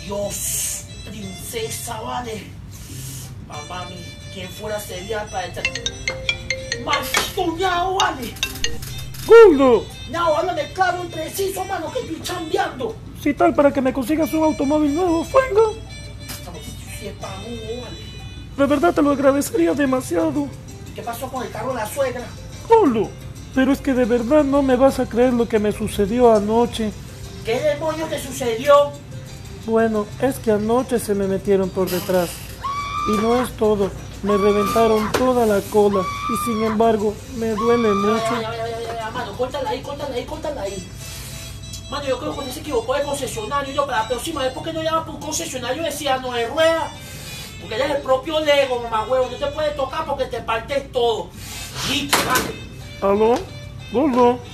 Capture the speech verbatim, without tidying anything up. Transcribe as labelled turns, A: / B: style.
A: Dios, princesa, vale. Mamá, mi, quien fuera sería para echar. Maldito ñao, vale.
B: ¡Gordo!
A: Ñao, háblame claro y preciso, mano, que estoy chambeando.
B: Si tal, para que me consigas un automóvil nuevo, Fuego.
A: Estamos separudo, vale.
B: De verdad te lo agradecería demasiado.
A: ¿Qué pasó con el carro de la suegra?
B: Gordo, pero es que de verdad no me vas a creer lo que me sucedió anoche.
A: ¿Qué demonios te sucedió?
B: Bueno, es que anoche se me metieron por detrás. Y no es todo, me reventaron toda la cola. Y sin embargo, me duele mucho.
A: Ya, ya, ya, ya, ya, ya, mano, córtala ahí, córtala ahí, córtala ahí. Mano, yo creo que usted se equivocó de concesionario. Yo, para la próxima vez, ¿por qué no llama por un concesionario? Decía, no es rueda. Porque eres el propio Lego, mamá huevo. No te puede tocar porque te partes todo. Y, vale.
B: ¿Aló? Gordo.